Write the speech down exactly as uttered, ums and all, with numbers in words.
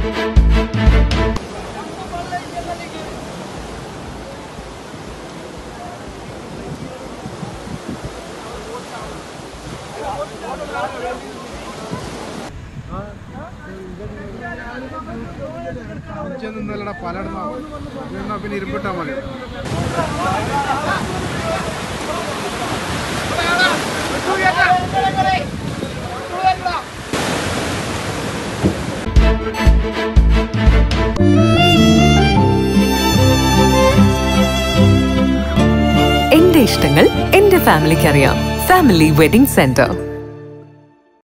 ഇന്നലെ പലയിടന്നാ പിന്നെ ഇരുമ്പിട്ടാ മതി. എന്റെ ഇഷ്ടങ്ങൾ എന്റെ ഫാമിലിക്ക് അറിയാം. Family wedding centre.